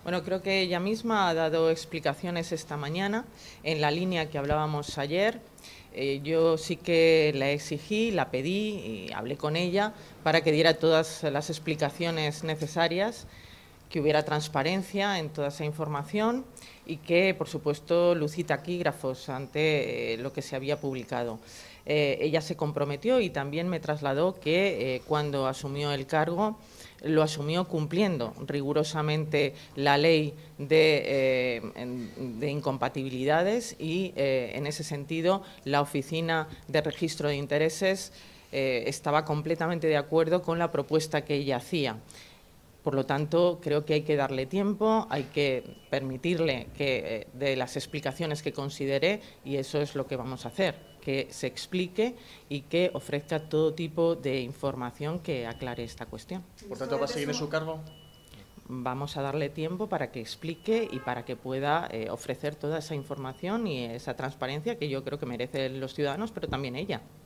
Bueno, creo que ella misma ha dado explicaciones esta mañana en la línea que hablábamos ayer. Yo sí que la exigí, la pedí y hablé con ella para que diera todas las explicaciones necesarias, que hubiera transparencia en toda esa información y que, por supuesto, lucí taquígrafos ante lo que se había publicado. Ella se comprometió y también me trasladó que cuando asumió el cargo lo asumió cumpliendo rigurosamente la ley de incompatibilidades y, en ese sentido, la Oficina de Registro de Intereses estaba completamente de acuerdo con la propuesta que ella hacía. Por lo tanto, creo que hay que darle tiempo, hay que permitirle que dé las explicaciones que considere y eso es lo que vamos a hacer, que se explique y que ofrezca todo tipo de información que aclare esta cuestión. Por tanto, ¿va a seguir en su cargo? Vamos a darle tiempo para que explique y para que pueda ofrecer toda esa información y esa transparencia que yo creo que merecen los ciudadanos, pero también ella.